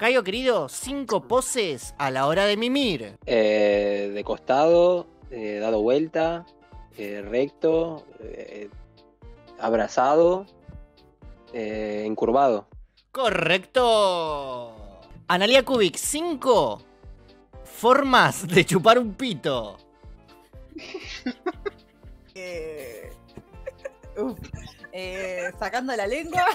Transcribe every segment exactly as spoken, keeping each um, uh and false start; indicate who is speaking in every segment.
Speaker 1: Cayo, querido, cinco poses a la hora de mimir.
Speaker 2: Eh, de costado, eh, dado vuelta, eh, recto, eh, abrazado, eh, encurvado.
Speaker 1: Correcto. Analia Kubik, cinco formas de chupar un pito.
Speaker 3: Eh... Uf. Eh, sacando la lengua.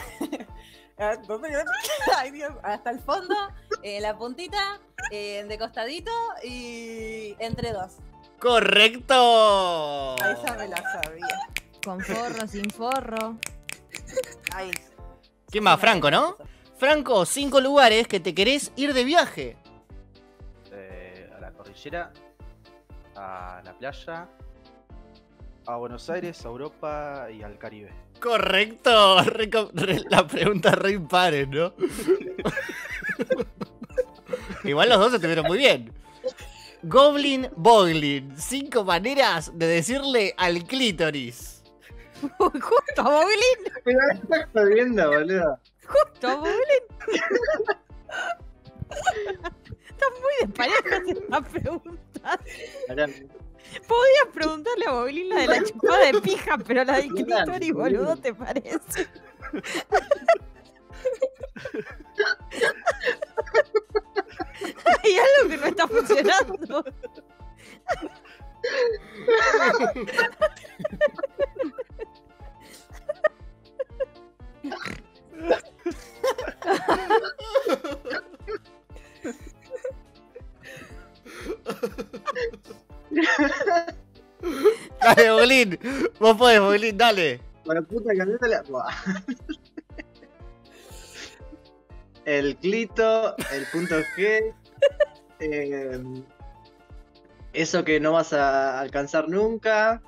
Speaker 3: Ay, Dios, hasta el fondo, eh, la puntita, eh, de costadito y entre dos.
Speaker 1: ¡Correcto!
Speaker 3: Ahí ya me la sabía.
Speaker 4: Con forro, sin forro.
Speaker 3: Ahí.
Speaker 1: ¿Quién más? Franco, ¿no? Franco, cinco lugares que te querés ir de viaje.
Speaker 5: Eh, a la cordillera, a la playa, a Buenos Aires, a Europa y al Caribe.
Speaker 1: Correcto. Reco- re- la pregunta re impares, ¿no? Igual los dos se te vieron muy bien. Goblin Boglin. Cinco maneras de decirle al clítoris.
Speaker 4: Justo, Boglin.
Speaker 6: Pero me estás jodiendo, boludo.
Speaker 4: Justo, Boglin. Estás muy desparejas esta pregunta.
Speaker 6: Pará.
Speaker 4: Podías preguntarle a Boglin la de la chupada de pija, pero la del
Speaker 6: Claro,
Speaker 4: clítoris, boludo, ¿te parece? Hay algo que no está funcionando.
Speaker 1: Dale, Boglin. Vos podés, Boglin, dale.
Speaker 6: Para puta cambiátela. Buah. El clito, el punto G. eh, eso que no vas a alcanzar nunca.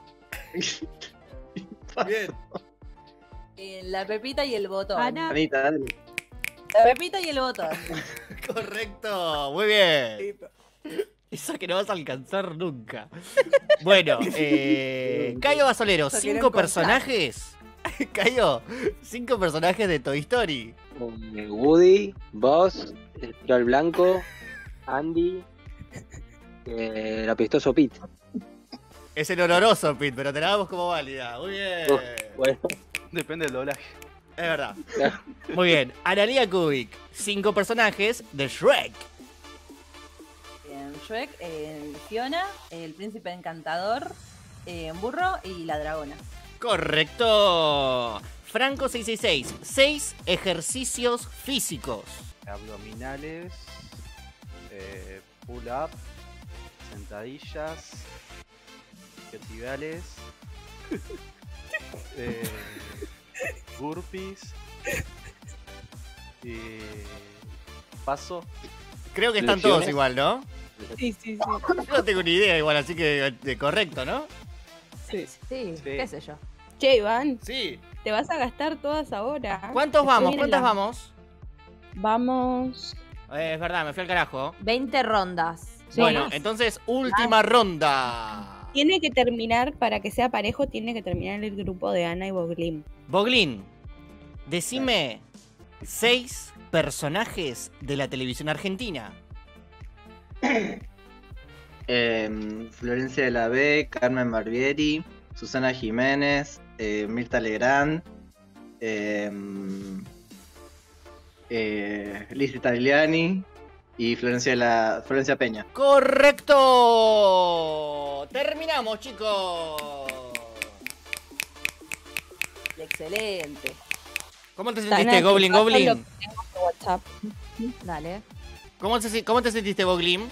Speaker 1: Bien.
Speaker 3: Eh, la pepita y el botón.
Speaker 4: Ana.
Speaker 6: Anita, dale.
Speaker 3: La pepita y el botón.
Speaker 1: Correcto. Muy bien. Esa que no vas a alcanzar nunca. Bueno, eh, Cayo Basolero,
Speaker 3: Eso quiero
Speaker 1: cinco
Speaker 3: encontrar.
Speaker 1: personajes. Cayo, cinco personajes de Toy Story.
Speaker 2: Eh, Woody, Buzz, el Troll Blanco, Andy, eh, el apestoso Pete.
Speaker 1: Es el oloroso, Pete, pero te la damos como válida. Muy bien.
Speaker 2: Uf, bueno,
Speaker 5: Depende del doblaje.
Speaker 1: Es verdad. Muy bien. Analia Kubik, cinco personajes de Shrek.
Speaker 3: En Shrek, eh, Fiona, el príncipe encantador, eh, Burro y la dragona.
Speaker 1: Correcto. Franco seiscientos sesenta y seis. Seis ejercicios físicos.
Speaker 5: Abdominales, eh, pull up, sentadillas, verticales, eh, burpees y paso.
Speaker 1: Creo que están
Speaker 2: ¿Flexiones?
Speaker 1: todos igual, ¿no?
Speaker 4: Sí, sí, sí.
Speaker 1: Yo no tengo ni idea igual, así que eh, correcto, ¿no?
Speaker 4: Sí, qué sé yo.
Speaker 7: Che, Iván,
Speaker 1: Sí.
Speaker 7: te vas a gastar todas ahora.
Speaker 1: ¿Cuántos
Speaker 7: Después
Speaker 1: vamos?
Speaker 7: vienen
Speaker 1: ¿Cuántas
Speaker 7: las-
Speaker 1: vamos?
Speaker 7: Vamos.
Speaker 1: Eh, es verdad, me fui al carajo.
Speaker 4: veinte rondas.
Speaker 7: Sí.
Speaker 1: Bueno,
Speaker 7: Más.
Speaker 1: entonces, última ronda.
Speaker 7: Tiene que terminar, para que sea parejo, tiene que terminar el grupo de Ana y Boglin.
Speaker 1: Boglin, decime seis personajes de la televisión argentina.
Speaker 6: Eh, Florencia de la B, Carmen Barbieri, Susana Jiménez, eh, Mirta Legrand, eh, eh, Liz Tagliani y Florencia, de la, Florencia Peña.
Speaker 1: ¡Correcto! Terminamos, chicos.
Speaker 3: Excelente.
Speaker 1: ¿Cómo te
Speaker 7: Ana,
Speaker 1: sentiste,
Speaker 7: te
Speaker 1: Goblin
Speaker 7: paso
Speaker 1: Goblin?
Speaker 7: lo que tengo por WhatsApp.
Speaker 4: Dale.
Speaker 1: ¿Cómo te, ¿Cómo te sentiste, Boglin?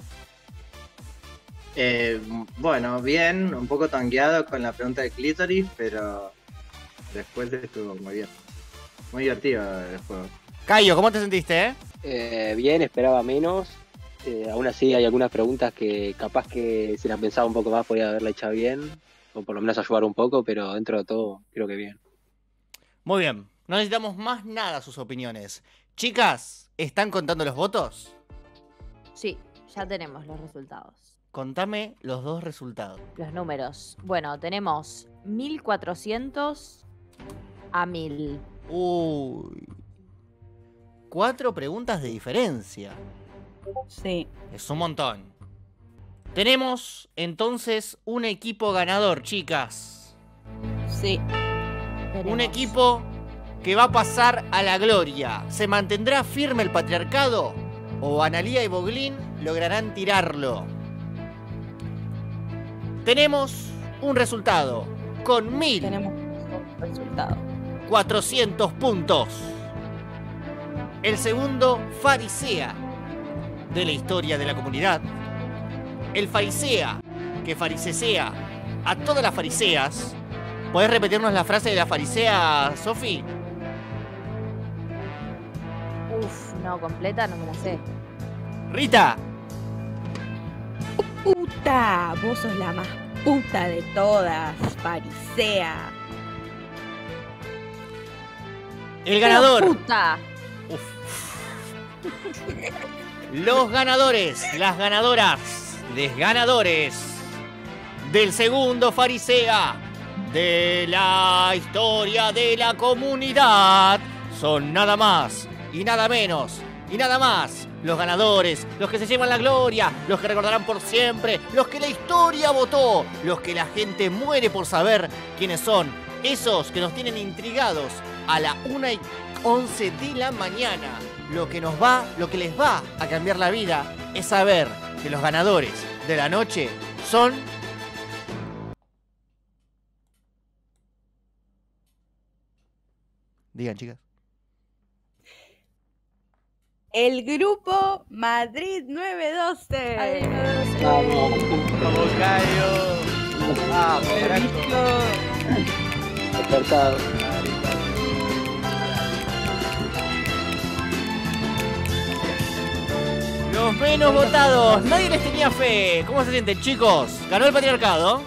Speaker 6: Eh, bueno, bien, un poco tangueado con la pregunta de clítoris, pero después estuvo muy bien. Muy divertido el juego.
Speaker 1: Cayo, ¿cómo te sentiste, eh?
Speaker 2: Eh, bien, esperaba menos. Eh, aún así hay algunas preguntas que capaz que si las pensaba un poco más podía haberla hecho bien. O por lo menos ayudar un poco, pero dentro de todo creo que bien.
Speaker 1: Muy bien. No necesitamos más nada sus opiniones. Chicas, ¿están contando los votos?
Speaker 4: Sí, ya tenemos los resultados.
Speaker 1: Contame los dos resultados.
Speaker 4: Los números. Bueno, tenemos mil cuatrocientos a mil.
Speaker 1: Uy. cuatro preguntas de diferencia.
Speaker 7: Sí.
Speaker 1: Es un montón. Tenemos entonces un equipo ganador, chicas.
Speaker 7: Sí.
Speaker 1: Un
Speaker 7: Tenemos.
Speaker 1: equipo que va a pasar a la gloria. ¿Se mantendrá firme el patriarcado? ¿O Analía y Boglín lograrán tirarlo? Tenemos un resultado con mil
Speaker 7: Tenemos un resultado.
Speaker 1: cuatrocientos puntos. El segundo farisea de la historia de la comunidad. El farisea que farisea a todas las fariseas. ¿Podés repetirnos la frase de la farisea, Sofi?
Speaker 8: Uf, no, completa no me la sé.
Speaker 1: Rita.
Speaker 7: Puta, vos sos la más puta de todas, farisea.
Speaker 1: El ganador.
Speaker 8: ¡Puta!
Speaker 1: Los ganadores, las ganadoras, les ganadores del segundo farisea de la historia de la comunidad son nada más y nada menos y nada más los ganadores, los que se llevan la gloria, los que recordarán por siempre, los que la historia votó, los que la gente muere por saber quiénes son, esos que nos tienen intrigados a la una y once de la mañana. Lo que nos va, lo que les va a cambiar la vida es saber que los ganadores de la noche son... Digan, chicas.
Speaker 7: El grupo Madrid nueve doce.
Speaker 2: Vamos.
Speaker 5: Vamos, Cayo. Vamos, carajo.
Speaker 2: Acertado.
Speaker 1: Los menos votados. Nadie les tenía fe. ¿Cómo se sienten, chicos? ¿Ganó el patriarcado?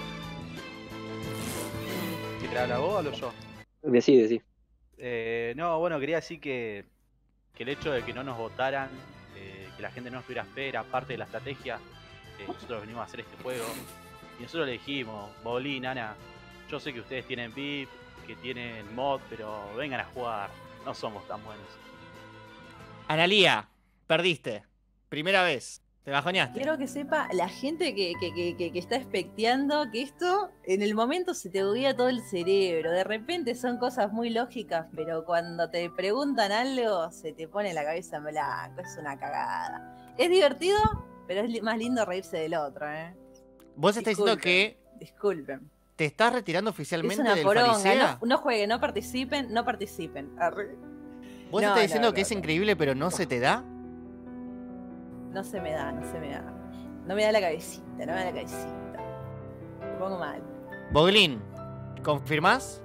Speaker 5: ¿Te habla vos o hablo yo?
Speaker 2: Decí, decí.
Speaker 5: Eh, no, bueno, quería decir que, que el hecho de que no nos votaran, eh, que la gente no nos tuviera fe, era parte de la estrategia. Eh, nosotros venimos a hacer este juego y nosotros le dijimos, Bolín, Ana, yo sé que ustedes tienen V I P, que tienen mod, pero vengan a jugar, no somos tan buenos.
Speaker 1: Analía, perdiste. Primera vez. Te bajoneaste.
Speaker 3: Quiero que sepa la gente que, que, que, que, que está expecteando que esto en el momento se te buguea todo el cerebro. De repente son cosas muy lógicas, pero cuando te preguntan algo se te pone la cabeza en blanco. Es una cagada. Es divertido, pero es li- más lindo reírse del otro, ¿eh?
Speaker 1: Vos estás diciendo que
Speaker 3: Disculpen.
Speaker 1: te estás retirando
Speaker 3: Es
Speaker 1: oficialmente
Speaker 3: una
Speaker 1: del
Speaker 3: poronga.
Speaker 1: farisea.
Speaker 3: No, no jueguen, no participen, no participen. Arre.
Speaker 1: Vos
Speaker 3: No,
Speaker 1: estás diciendo
Speaker 3: no,
Speaker 1: que
Speaker 3: no,
Speaker 1: es
Speaker 3: no.
Speaker 1: increíble, pero no se te da.
Speaker 3: No se me da, no se me da. No me da la cabecita, no me da la cabecita. Me pongo mal.
Speaker 1: Boglín, ¿confirmás?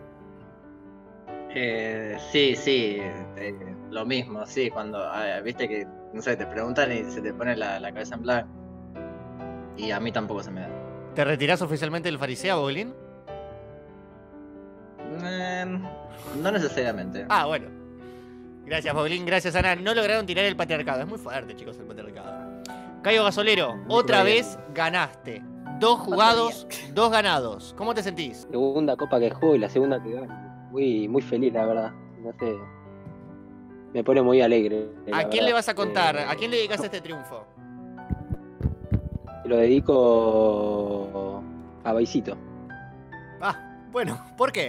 Speaker 6: Eh, sí, sí, eh, lo mismo, sí, cuando, ah, viste que, no sé, te preguntan y se te pone la, la cabeza en blanco. Y a mí tampoco se me da.
Speaker 1: ¿Te retirás oficialmente del farisea, Boglín?
Speaker 6: Eh, no necesariamente.
Speaker 1: Ah, bueno. Gracias, Boglín. Gracias, Ana. No lograron tirar el patriarcado. Es muy fuerte, chicos, el patriarcado. Cayo Gasolero, otra vez ganaste. Dos jugados, dos ganados. ¿Cómo te sentís?
Speaker 2: Segunda copa que juego y la segunda que gano. Muy, muy feliz, la verdad. No sé. Me pone muy alegre. la
Speaker 1: ¿A quién
Speaker 2: verdad.
Speaker 1: le vas a contar?
Speaker 2: Eh,
Speaker 1: ¿A quién le dedicas este triunfo?
Speaker 2: Se lo dedico a Baisito.
Speaker 1: Ah, bueno, ¿por qué?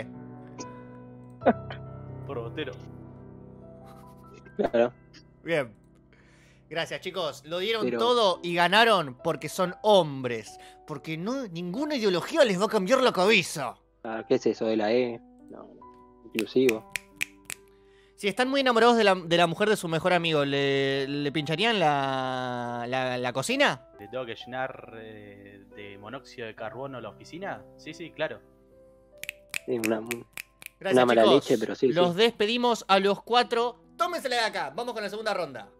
Speaker 5: Por botero.
Speaker 2: Claro.
Speaker 1: Bien. Gracias, chicos. Lo dieron
Speaker 2: Pero-
Speaker 1: todo y ganaron porque son hombres. Porque no, ninguna ideología les va a cambiar la cabeza.
Speaker 2: Ah, ¿qué es eso de la E? No, no. Inclusivo.
Speaker 1: Si están muy enamorados de la, de la mujer de su mejor amigo, ¿le, le pincharían la, la, la cocina?
Speaker 5: ¿Le tengo que llenar eh, de monóxido de carbono la oficina? Sí, sí, claro.
Speaker 2: Sí, una,
Speaker 1: Gracias,
Speaker 2: Una mala
Speaker 1: chicos.
Speaker 2: leche, pero sí,
Speaker 1: Los
Speaker 2: sí.
Speaker 1: despedimos a los cuatro. Tómensela de acá. Vamos con la segunda ronda.